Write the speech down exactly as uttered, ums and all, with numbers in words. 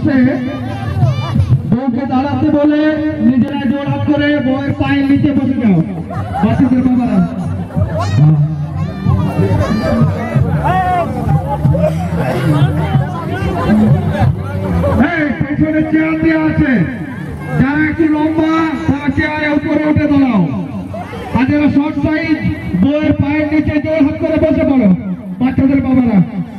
বসে বউকে দাঁড়াতে বলে নিজেরা জোর হাত করে বউয়ের পায়ের নিচে বসে যাও বাচ্চাদের বাবারা। পেছনে চেয়ার দেওয়া আছে, যারা একটু লম্বা তারা চেয়ারে উপরে উঠে দাঁড়াও, আর যারা শর্ট সাইজ বউয়ের পায়ের নিচে জোর হাত করে বসে পড়ো বাচ্চাদের বাবারা।